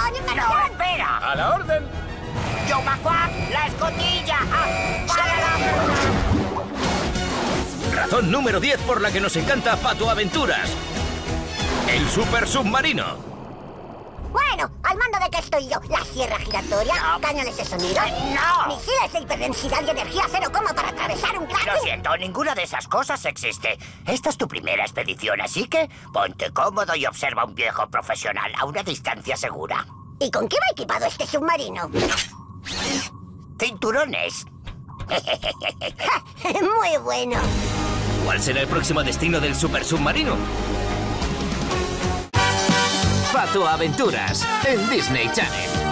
inmersión! ¡No, espera! ¡A la orden! ¡Yo, Macuac! ¡La escotilla! ¡Para la... Razón número 10 por la que nos encanta Pato Aventuras. El super submarino. Bueno, al mando de que estoy yo. La sierra giratoria, cañones de sonido... ¡No! Misiles de hiperdensidad y energía cero como para atravesar un cráter. Lo siento, ninguna de esas cosas existe. Esta es tu primera expedición, así que ponte cómodo y observa a un viejo profesional a una distancia segura. ¿Y con qué va equipado este submarino? Cinturones. Muy bueno. ¿Cuál será el próximo destino del super submarino? Pato Aventuras en Disney Channel.